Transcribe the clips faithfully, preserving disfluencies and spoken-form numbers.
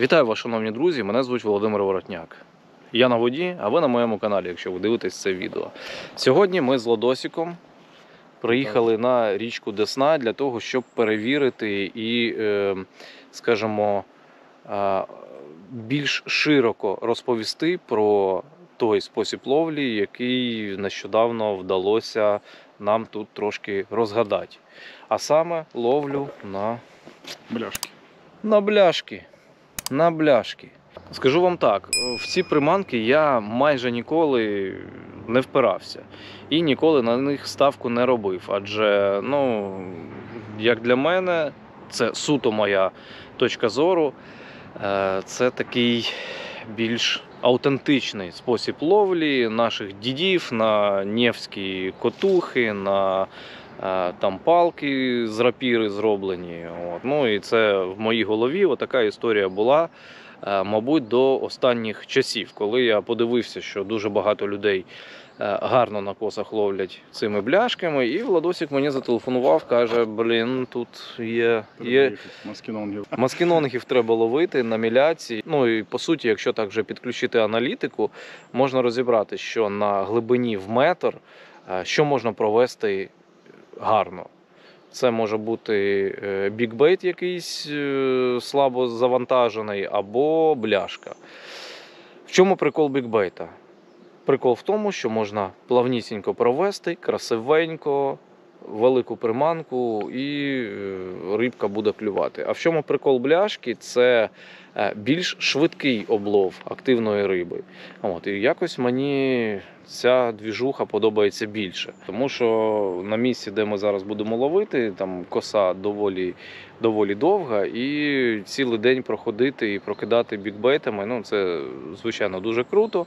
Вітаю вас, шановні друзі, мене звуть Володимир Воротняк. Я на воді, а ви на моєму каналі, якщо ви дивитесь це відео. Сьогодні ми з Лодосиком приїхали на річку Десна для того, щоб перевірити і, скажімо, більш широко розповісти про той спосіб ловлі, який нещодавно вдалося нам тут трошки розгадати. А саме ловлю на бляшки. На бляшки. На бляшки. Скажу вам так, в ці приманки я майже ніколи не впирався. І ніколи на них ставку не робив. Адже, ну, як для мене, це суто моя точка зору. Це такий більш автентичний спосіб ловлі наших дідів на невські котухи, на там палки з рапіри зроблені. От. Ну і це в моїй голові отака історія була, мабуть, до останніх часів, коли я подивився, що дуже багато людей гарно на косах ловлять цими бляшками, і Владосик мені зателефонував, каже, блін, тут є, є... маскінонгів. Маскінонгів треба ловити на міляці. Ну і по суті, якщо так вже підключити аналітику, можна розібрати, що на глибині в метр, що можна провести гарно. Це може бути бікбейт якийсь слабо завантажений або бляшка. В чому прикол бікбейта? Прикол в тому, що можна плавнісінько провести, красивенько, велику приманку і рибка буде клювати. А в чому прикол бляшки? Це більш швидкий облов активної риби. От, і якось мені ця двіжуха подобається більше. Тому що на місці, де ми зараз будемо ловити, там коса доволі, доволі довга, і цілий день проходити і прокидати бікбейтами, ну це, звичайно, дуже круто,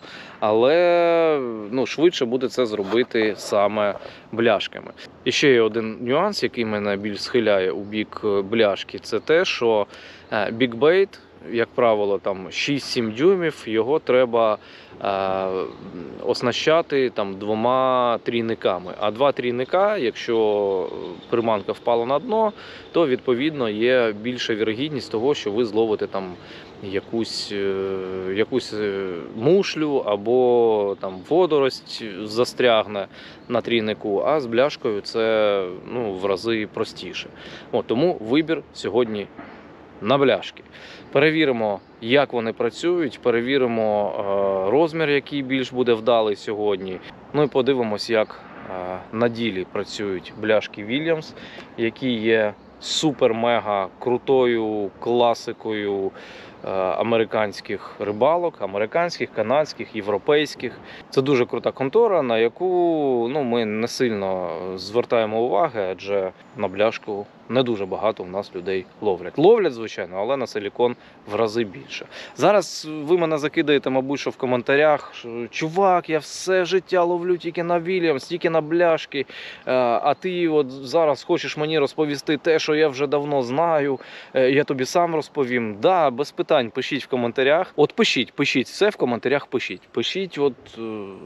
але ну, швидше буде це зробити саме бляшками. І ще є один нюанс, який мене більш схиляє у бік бляшки, це те, що бікбейт, як правило, там шість-сім дюймів, його треба е, оснащати там двома трійниками. А два трійника, якщо приманка впала на дно, то відповідно є більша вірогідність того, що ви зловите там якусь, якусь мушлю або там водорость застрягне на трійнику, а з бляшкою це ну, в рази простіше. От, тому вибір сьогодні на бляшки. Перевіримо, як вони працюють, перевіримо розмір, який більш буде вдалий сьогодні. Ну і подивимось, як на ділі працюють бляшки Williams, які є супер-мега крутою класикою американських рибалок, американських, канадських, європейських. Це дуже крута контора, на яку ну, ми не сильно звертаємо уваги, адже на бляшку не дуже багато в нас людей ловлять. Ловлять, звичайно, але на силікон в рази більше. Зараз ви мене закидаєте, мабуть, що в коментарях, що чувак, я все життя ловлю тільки на Williams, тільки на бляшки, а ти от зараз хочеш мені розповісти те, що я вже давно знаю, я тобі сам розповім. Да, без питань, пишіть в коментарях. От пишіть, пишіть, все в коментарях пишіть. Пишіть от е,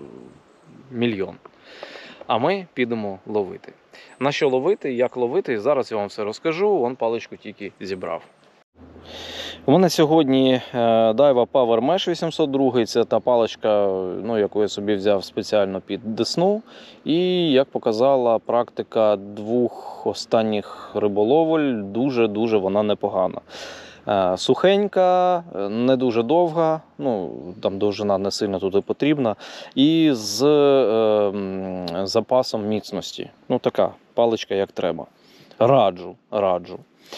мільйон. А ми підемо ловити. На що ловити, як ловити, зараз я вам все розкажу, вон паличку тільки зібрав. У мене сьогодні Daiwa Power Mesh вісімсот два, це та паличка, ну, яку я собі взяв спеціально під Десну. І, як показала практика двох останніх риболовель, дуже-дуже вона непогана. Сухенька, не дуже довга, ну, там довжина не сильно туди потрібна, і з е, запасом міцності. Ну, така паличка, як треба. Раджу, раджу.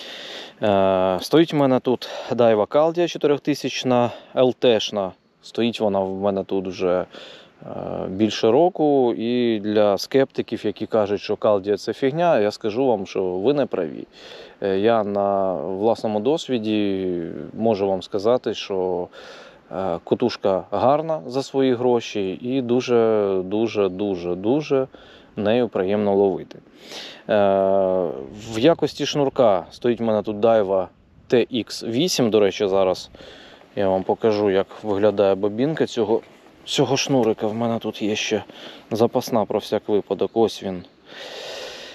Е, стоїть в мене тут Daiwa Caldia чотиритисячна, ел те-шна. Стоїть вона в мене тут вже е, більше року, і для скептиків, які кажуть, що Caldia це фігня, я скажу вам, що ви не праві. Я на власному досвіді можу вам сказати, що котушка гарна за свої гроші і дуже-дуже-дуже-дуже нею приємно ловити. В якості шнурка стоїть в мене тут Daiwa те ікс вісім, до речі, зараз я вам покажу, як виглядає бобінка цього, цього шнурика. В мене тут є ще запасна про всяк випадок, ось він.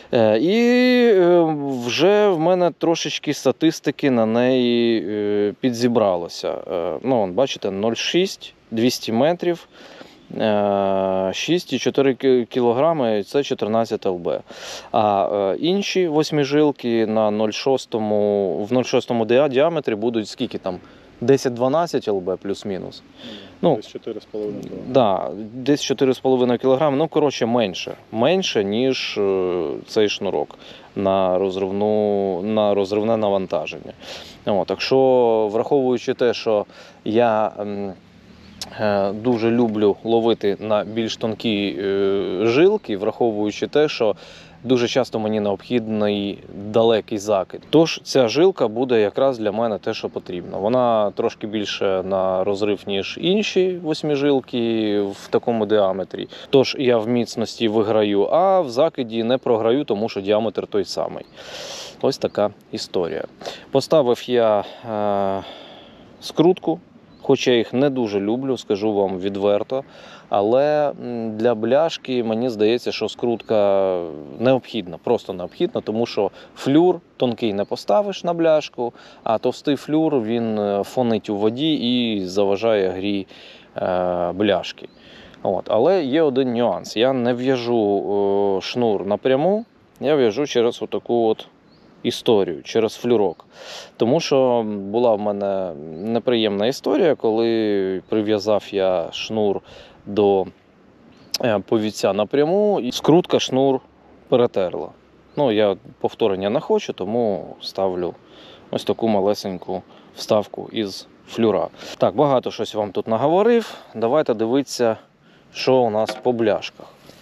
Е, І е, вже в мене трошечки статистики на неї е, підзібралося. Е, Ну, он, бачите, нуль цілих шість, двісті метрів, е, шість цілих чотири кілограми – це чотирнадцять ел бе. А е, інші восьмижилки на нуль цілих шість, в нуль цілих шість діаметрі будуть скільки там? десять-дванадцять ел бе плюс-мінус. Ну, Десь чотири з половиною кг. Да, десь чотири з половиною кілограми, ну, коротше, менше. Менше, ніж е, цей шнурок на, розривну, на розривне навантаження. От, так що, враховуючи те, що я ем, е, дуже люблю ловити на більш тонкі е, жилки, враховуючи те, що дуже часто мені необхідний далекий закид. Тож ця жилка буде якраз для мене те, що потрібно. Вона трошки більше на розрив, ніж інші восьмижилки в такому діаметрі. Тож я в міцності виграю, а в закиді не програю, тому що діаметр той самий. Ось така історія. Поставив я е, скрутку, хоча я їх не дуже люблю, скажу вам відверто. Але для бляшки мені здається, що скрутка необхідна, просто необхідна, тому що флюр тонкий не поставиш на бляшку, а товстий флюр він фонить у воді і заважає грі е, бляшки. От. Але є один нюанс. Я не в'яжу е, шнур напряму, я в'яжу через отаку от історію, через флюрок. Тому що була в мене неприємна історія, коли прив'язав я шнур до повідця напряму, і скрутка шнур перетерла. Ну, я повторення не хочу, тому ставлю ось таку малесеньку вставку із флюра. Так, багато щось вам тут наговорив. Давайте дивитися, що у нас по бляшках.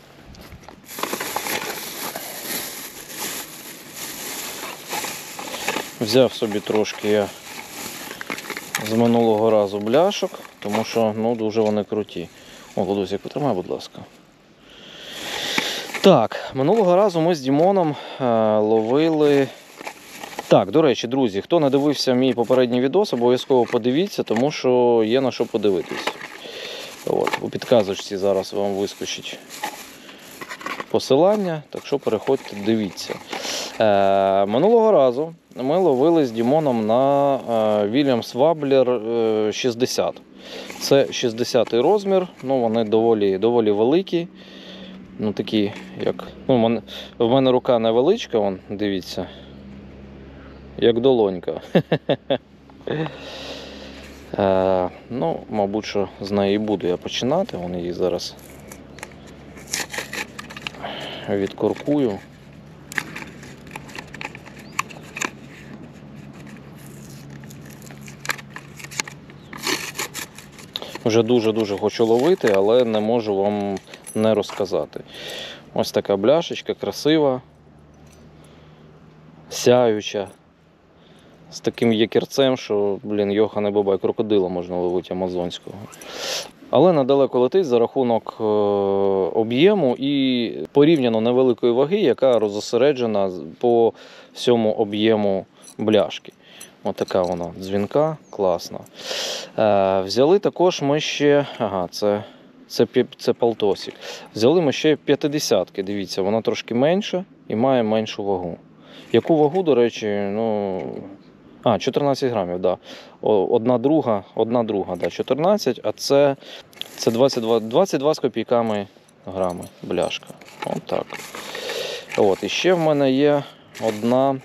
Взяв собі трошки я з минулого разу бляшок, тому що ну, дуже вони круті. О, Владусик, потримай, будь ласка. Так, минулого разу ми з Дімоном е, ловили... Так, до речі, друзі, хто не дивився мій попередній відос, обов'язково подивіться, тому що є на що подивитись. От, у підказочці зараз вам вискочить посилання, так що переходьте, дивіться. Е, минулого разу ми ловили з Дімоном на е, Williams Wobbler е, шістдесят. Це шістдесятий розмір, ну вони доволі, доволі великі. Ну такі, як... Ну, в мене, в мене рука невеличка, вон, дивіться. Як долонька. е, ну, мабуть, що з неї буду я починати. Вон її зараз відкоркую. Вже дуже-дуже хочу ловити, але не можу вам не розказати. Ось така бляшечка, красива, сяюча, з таким якірцем, що, блін, йохане бабай, крокодила можна ловити амазонського. Але недалеко летить за рахунок е- об'єму і порівняно невеликої ваги, яка розосереджена по всьому об'єму бляшки. Ось така вона дзвінка, класна. Е, взяли також ми ще, ага, це, це, це полтосик. Взяли ми ще п'ятдесятки, дивіться, вона трошки менша і має меншу вагу. Яку вагу, до речі, ну, а, чотирнадцять грамів, да. Одна друга, одна друга, да, чотирнадцять, а це, це двадцять два, двадцять два з копійками грами бляшка. От так. От, і ще в мене є одна.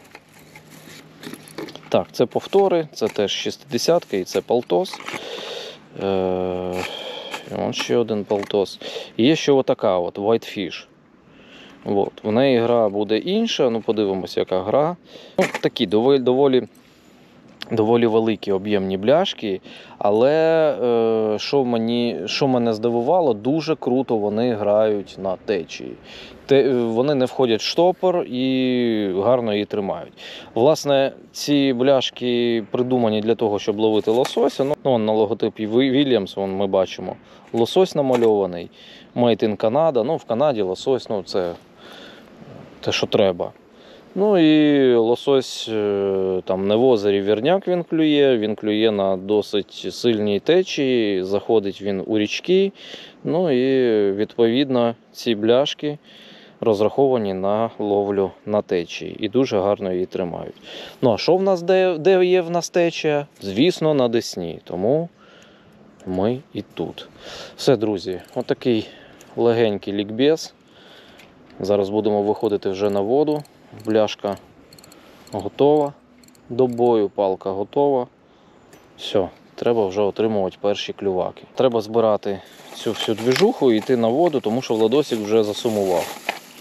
Так, це повтори, це теж шістдесятка і це полтос. Е, Ось ще один полтос. І є ще отака от, Whitefish. От. В неї гра буде інша, ну подивимося, яка гра. Ну, такі доволі, доволі, доволі великі об'ємні бляшки, але е, що, мені, що мене здивувало, дуже круто вони грають на течії. Те, вони не входять в штопор і гарно її тримають. Власне, ці бляшки придумані для того, щоб ловити лосося. Ну, ну на логотипі Williams вон, ми бачимо лосось намальований, Made in Canada. Ну, в Канаді лосось, ну, це те, що треба. Ну і лосось там не в озері Вірняк він клює, він клює на досить сильній течії, заходить він у річки. Ну і відповідно ці бляшки розраховані на ловлю на течії і дуже гарно її тримають. Ну а що в нас, де, де є в нас течія? Звісно, на Десні. Тому ми і тут. Все, друзі, отакий легенький лікбез. Зараз будемо виходити вже на воду. Бляшка готова до бою, палка готова. Все, треба вже отримувати перші клюваки. Треба збирати цю всю двіжуху і йти на воду, тому що Владосик вже засумував.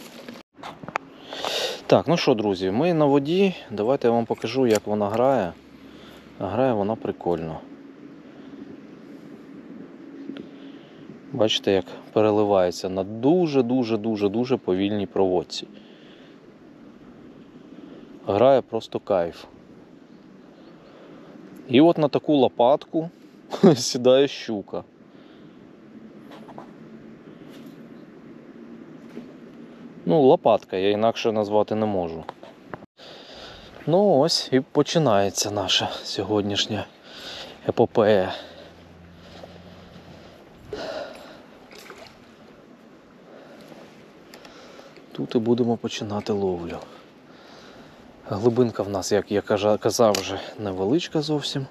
Так, ну що, друзі, ми на воді. Давайте я вам покажу, як вона грає. Грає вона прикольно. Бачите, як переливається на дуже-дуже-дуже-дуже повільній проводці. Грає просто кайф. І от на таку лопатку сідає щука. Ну, лопатка, я інакше назвати не можу. Ну ось і починається наша сьогоднішня епопея. Тут і будемо починати ловлю. Глибинка в нас, як я казав, вже невеличка зовсім.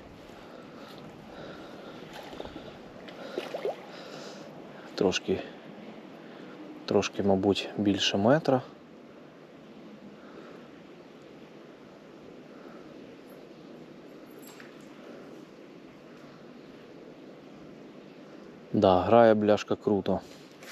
Трошки, трошки, мабуть, більше метра. Да, грає бляшка круто.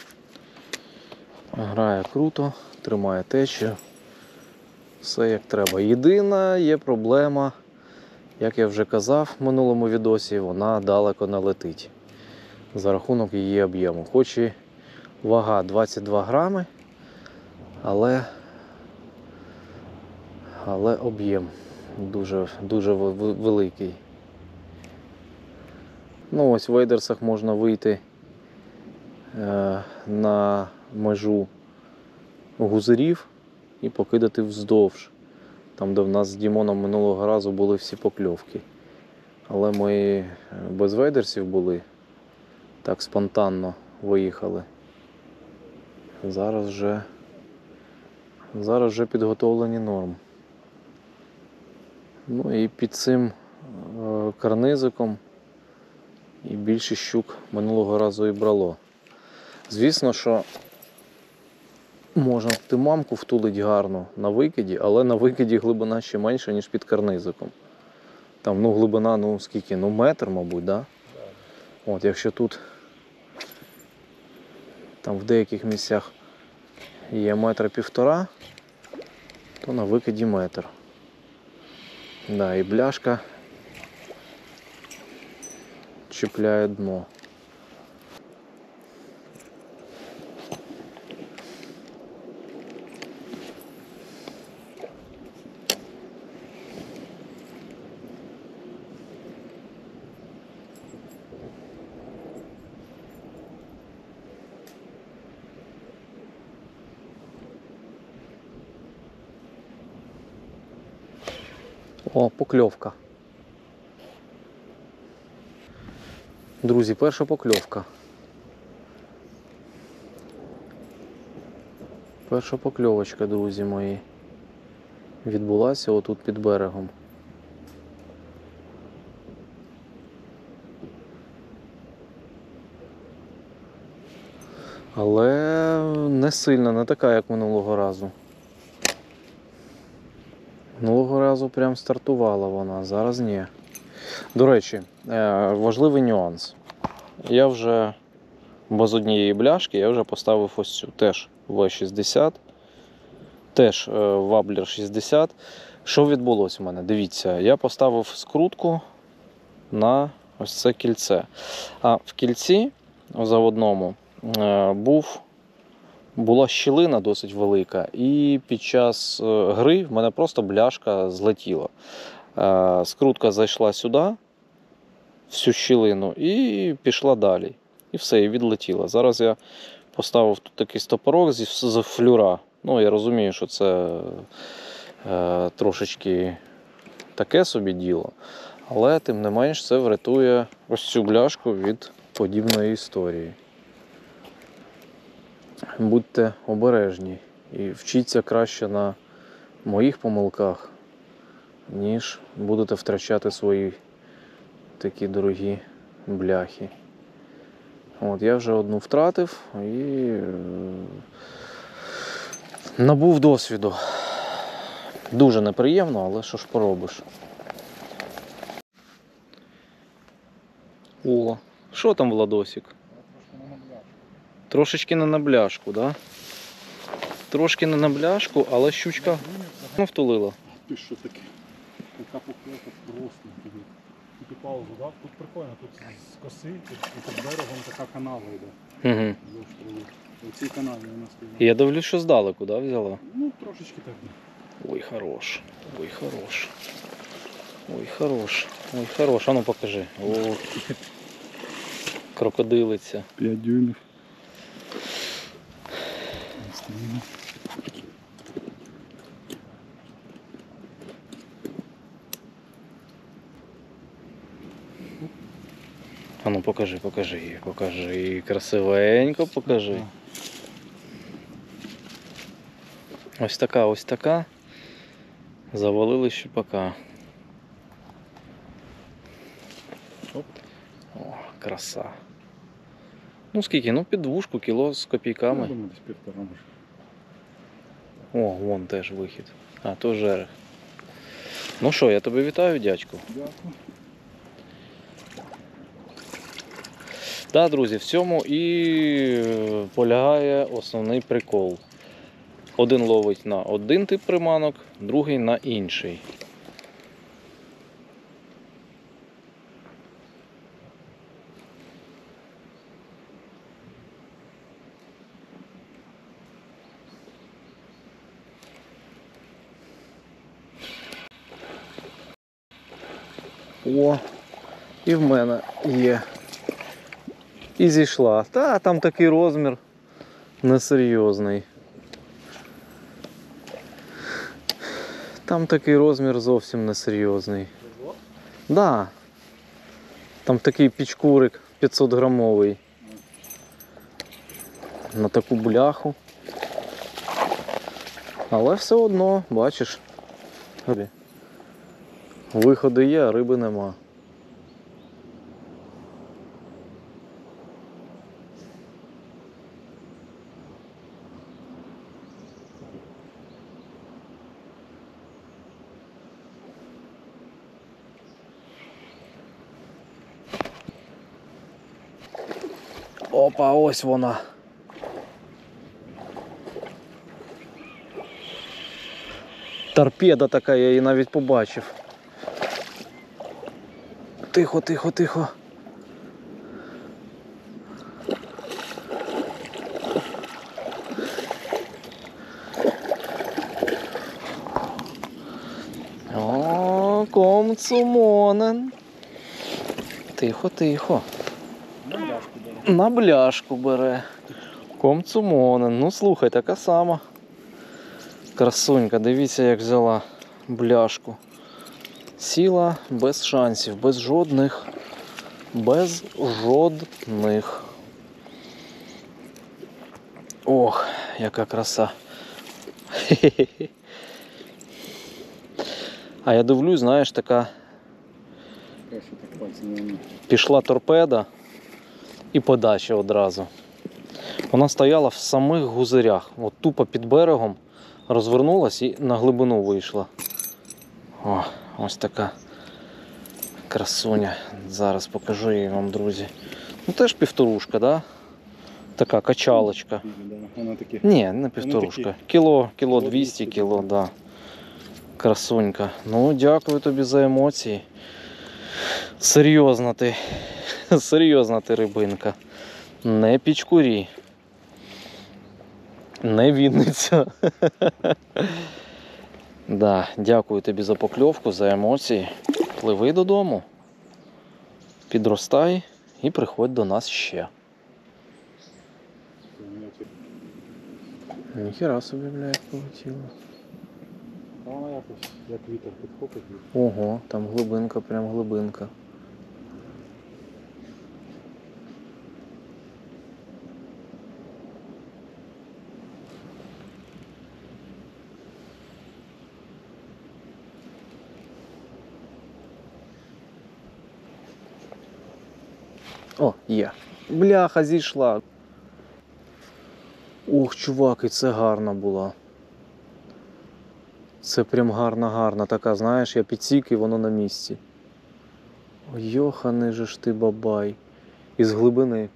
Грає круто, тримає течію. Все як треба. Єдина є проблема, як я вже казав в минулому відосі, вона далеко не летить. За рахунок її об'єму. Хоч і вага двадцять два грами, але, але об'єм дуже, дуже великий. Ну ось в вейдерсах можна вийти е, на межу гузерів і покидати вздовж. Там, де в нас з Дімоном минулого разу були всі покльовки. Але ми без вейдерсів були. Так спонтанно виїхали. Зараз вже, зараз вже підготовлені норм. Ну і під цим е, карнизиком і більше щук минулого разу і брало. Звісно, що можна туди мамку втулити гарно на викиді, але на викиді глибина ще менша, ніж під карнизиком. Там, ну, глибина, ну, скільки? Ну, метр, мабуть, да? От, якщо тут, там в деяких місцях є метра півтора, то на викиді метр. Да, і бляшка чіпляє дно. О, покльовка. Друзі, перша покльовка. Перша покльовочка, друзі мої, відбулася отут під берегом. Але не сильна, не така, як минулого разу. Минулого разу прям стартувала вона, зараз ні. До речі, важливий нюанс. Я вже без однієї бляшки, я вже поставив ось цю, теж ве шістдесят, теж Воблер шістдесят. Що відбулося в мене? Дивіться, я поставив скрутку на ось це кільце. А в кільці заводному був була щілина досить велика, і під час гри в мене просто бляшка злетіла. Скрутка зайшла сюди, всю щілину, і пішла далі. І все, і відлетіла. Зараз я поставив тут такий стопорок з флюра. Ну, я розумію, що це е, трошечки таке собі діло, але тим не менш це врятує ось цю бляшку від подібної історії. Будьте обережні, І вчіться краще на моїх помилках, ніж будете втрачати свої такі дорогі бляхи. От, я вже одну втратив і е, набув досвіду. Дуже неприємно, але що ж поробиш. О, що там, Владосик? Трошечки не на бляшку, да? Трошки не на бляшку, але щучка ну, втулила. Ти що таке? Така покльовка просто. Тільки паузу дав. Тут прикольно, тут з коси, тут, і під берегом така канава йде. Угу. У цій канаві вона стоїть. Я дивлюсь, що здалеку, да, взяла? Ну, трошечки так. Ой, хорош. Ой, хорош. Ой, хорош. Ой, хорош. А ну покажи. О, крокодилиця. п'ять дюймів. А ну покажи, покажи її, покажи її. Красивенько покажи. Ось така, ось така. Завалили щупака. Оп. О, краса. Ну скільки? Ну під двушку, кіло з Я копійками. думаю, десь півтора може. О, вон теж вихід. А, то жерех. Ну що, я тебе вітаю, дядьку. Дякую. Так, друзі, в цьому і полягає основний прикол. Один ловить на один тип приманок, другий на інший. О, і в мене є. І зійшла. Та, там такий розмір несерйозний. Там такий розмір зовсім несерйозний. Да. Там такий пічкурик п'ятсот грамовий. На таку бляху. Але все одно, бачиш, виходи є, а риби нема. Опа, ось вона. Торпеда така, я її навіть побачив. Тихо, тихо, тихо. О, комцумонен. Тихо, тихо. На бляшку бере. На бляшку бере. Комцумонен. Ну слухай, така сама. Красунька, дивіться, як взяла бляшку. Сіла без шансів, без жодних. Без жодних. Ох, яка краса. Хе-хе-хе. А я дивлюсь, знаєш, така Краще так пальці не вміє. пішла торпеда і подача одразу. Вона стояла в самих гузирях, от тупо під берегом, розвернулась і на глибину вийшла. О, ось така красуня. Зараз покажу її вам, друзі. Ну теж півторушка, да? Така качалочка. Вона такі. Ні, не півторушка. Кіло, кіло двісті, кіло, да. Красунька. Ну, дякую тобі за емоції. Серйозна ти. Серйозна ти рибинка. Не пічкурі. Не Вінниця. Да, дякую тобі за покльовку, за емоції. Пливи додому. Підростай і приходь до нас ще. Ніхера собі, блядь, полетіло. Вона якось, як вітер підхопить. Ого, там глибинка, прям глибинка. О, є. Бляха, зійшла. Ох, чувак, і це гарна була. Це прям гарна-гарна така, знаєш, я підсік і воно на місці. Ой, йоханий же ж ти бабай. Із глибини.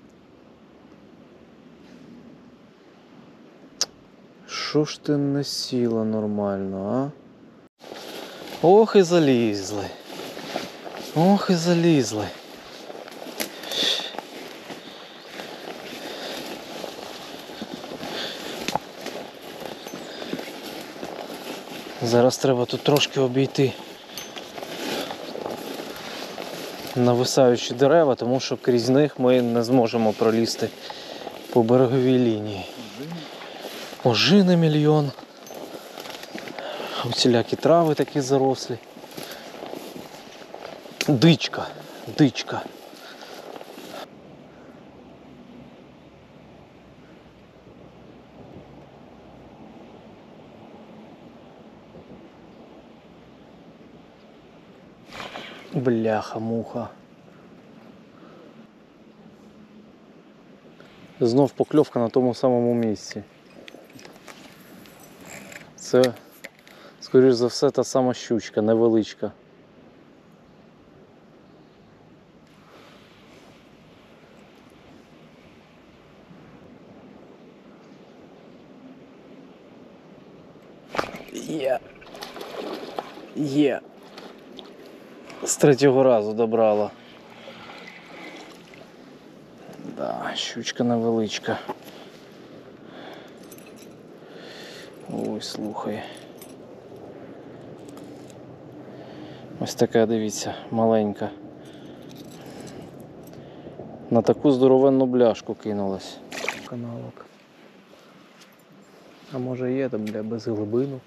Що ж ти не сіла нормально, а? Ох і залізли. Ох і залізли. Зараз треба тут трошки обійти нависаючі дерева, тому що крізь них ми не зможемо пролізти по береговій лінії. Ожини мільйон. Усілякі трави такі зарослі. Дичка, дичка. Бляха-муха. Знов покльовка на тому самому місці. Це, скоріш за все, та сама щучка, невеличка. Є. Є. З третього разу добрала. Да, щучка невеличка. Ой, слухай. Ось така, дивіться, маленька. На таку здоровенну бляшку кинулась. Каналок. А може є там, бля, без глибинок?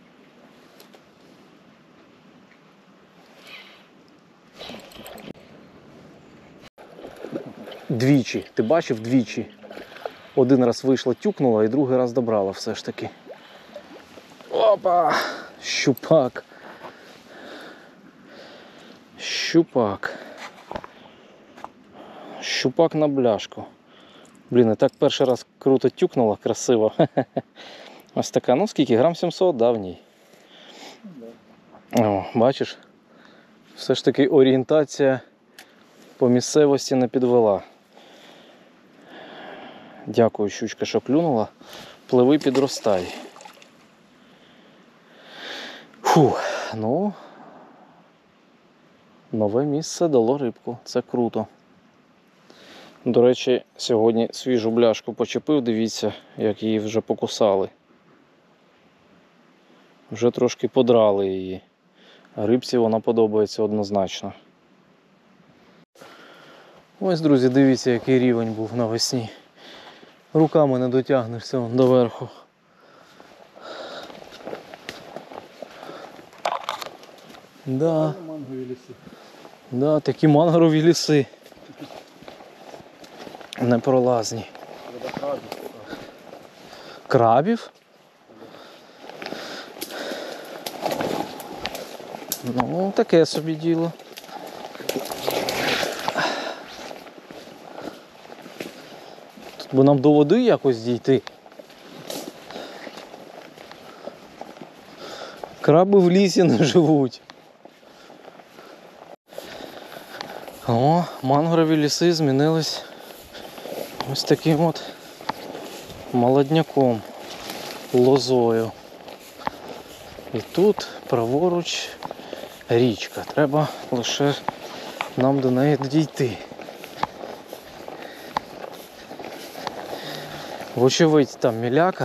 Двічі. Ти бачив? Двічі. Один раз вийшла, тюкнула, і другий раз добрала все ж таки. Опа! Щупак. Щупак. Щупак на бляшку. Блін, і так перший раз круто тюкнула, красиво. Ось така, ну скільки? Грам сімсот, да, в ній? О, бачиш? Все ж таки орієнтація по місцевості не підвела. Дякую, щучка, що клюнула. Пливи, підростай. Фу, ну, нове місце дало рибку, це круто. До речі, сьогодні свіжу бляшку почепив, дивіться, як її вже покусали. Вже трошки подрали її. Рибці вона подобається однозначно. Ось, друзі, дивіться, який рівень був навесні. Руками не дотягнешся вон доверху. Да. Мангові ліси. Да, такі мангрові ліси. Непролазні. Крабів? Ну, таке собі діло. Тут би нам до води якось дійти. Краби в лісі не живуть. О, мангрові ліси змінились ось таким от молодняком, лозою. І тут праворуч річка. Треба лише нам до неї дійти. Вочевидь, там міляка.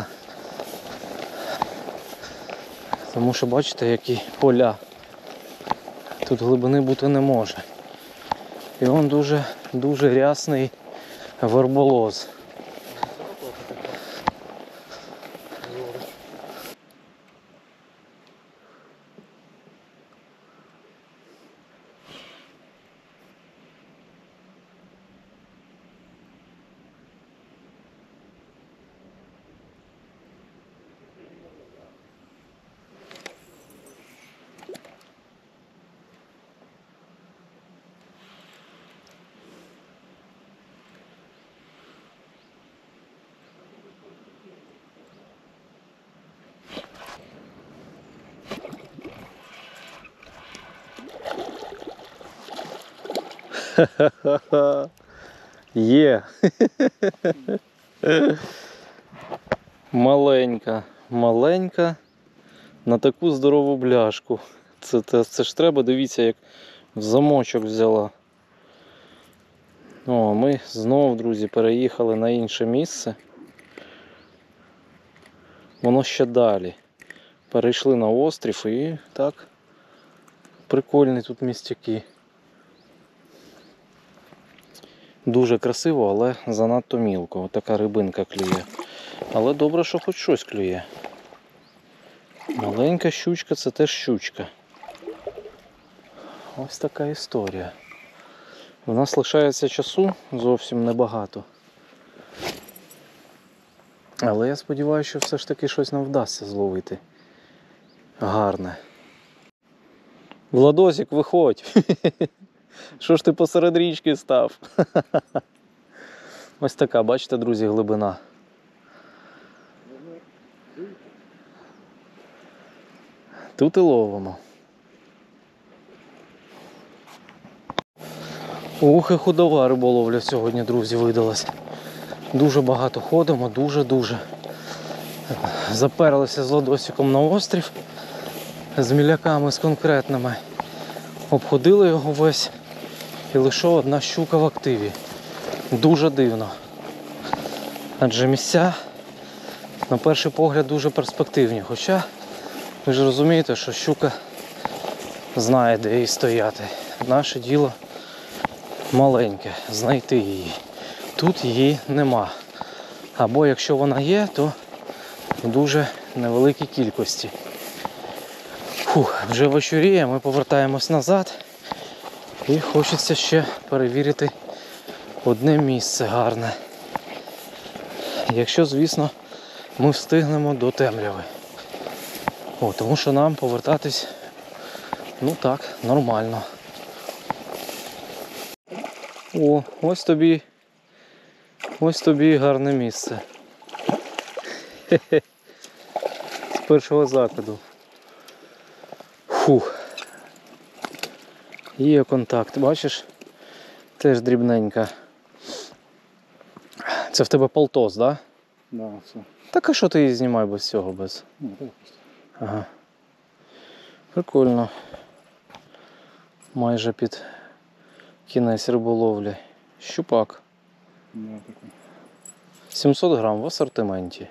Тому що бачите, які поля. Тут глибини бути не може. І він дуже, дуже рясний верболоз. Є. Маленька, маленька на таку здорову бляшку. Це, це, це ж треба, дивіться, як в замочок взяла. О, ми знову, друзі, переїхали на інше місце. Воно ще далі. Перейшли на острів і так, прикольні тут містяки. Дуже красиво, але занадто мілко. Ось така рибинка клює. Але добре, що хоч щось клює. Маленька щучка – це теж щучка. Ось така історія. У нас лишається часу зовсім небагато. Але я сподіваюся, що все ж таки щось нам вдасться зловити. Гарне. Владосик, виходь. Що ж ти посеред річки став? Ось така, бачите, друзі, глибина. Тут і ловимо. Ух, і худова риболовля сьогодні, друзі, видалась. Дуже багато ходимо, дуже-дуже. Заперлися з Ладосиком на острів, з міляками, з конкретними. Обходили його весь і лише одна щука в активі. Дуже дивно. Адже місця, на перший погляд, дуже перспективні. Хоча, ви ж розумієте, що щука знає, де їй стояти. Наше діло маленьке, знайти її. Тут її нема. Або якщо вона є, то в дуже невеликій кількості. Фух, вже вечоріє, ми повертаємось назад. І хочеться ще перевірити одне місце гарне. Якщо, звісно, ми встигнемо до темряви. О, тому що нам повертатись, ну так, нормально. О, ось тобі, ось тобі гарне місце. Хе-хе. З першого закиду. Фух. Є контакт, бачиш? Теж дрібненька. Це в тебе полтос, так? Да? Да, все. Так а що ти її знімай без цього, без? Ну, так просто. Ага. Прикольно. Майже під кінець риболовлі. Щупак. Да, такой. сімсот грам в асортименті.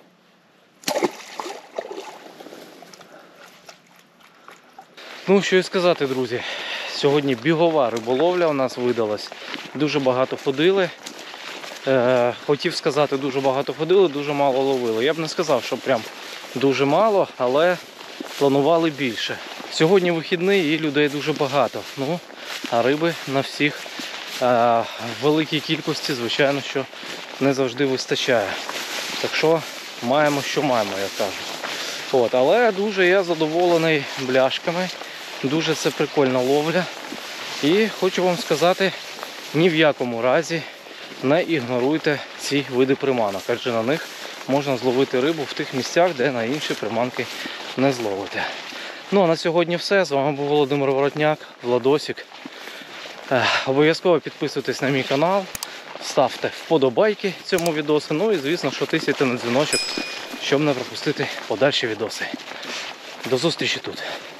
Ну, що і сказати, друзі. Сьогодні бігова риболовля у нас видалась. Дуже багато ходили. Е, хотів сказати, дуже багато ходили, дуже мало ловили. Я б не сказав, що прям дуже мало, але планували більше. Сьогодні вихідний і людей дуже багато. Ну, а риби на всіх е, в великій кількості, звичайно, що не завжди вистачає. Так що маємо, що маємо, як кажуть. От, але дуже я задоволений бляшками. Дуже це прикольна ловля. І хочу вам сказати, ні в якому разі не ігноруйте ці види приманок, адже на них можна зловити рибу в тих місцях, де на інші приманки не зловите. Ну а на сьогодні все. З вами був Володимир Воротняк, Владосик. Обов'язково підписуйтесь на мій канал, ставте вподобайки цьому відосу, ну і звісно, що тисяйте на дзвіночок, щоб не пропустити подальші відоси. До зустрічі тут.